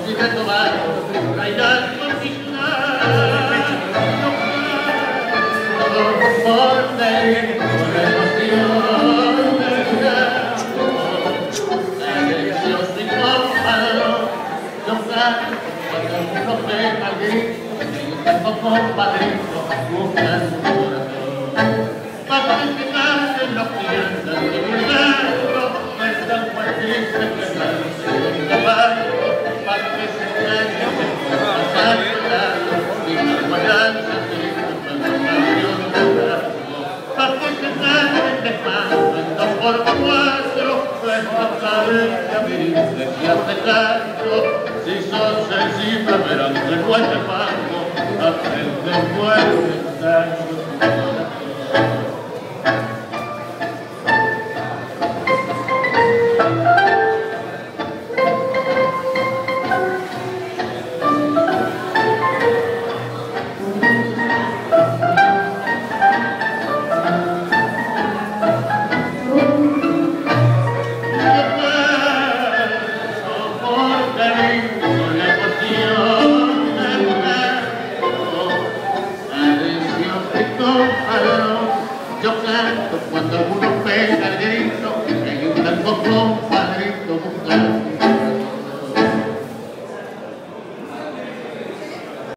Si sos sensible, verán que no hay mango, aprende fuerte tango. Yo canto cuando alguno pega el grito, hay un tango compadrito buscando.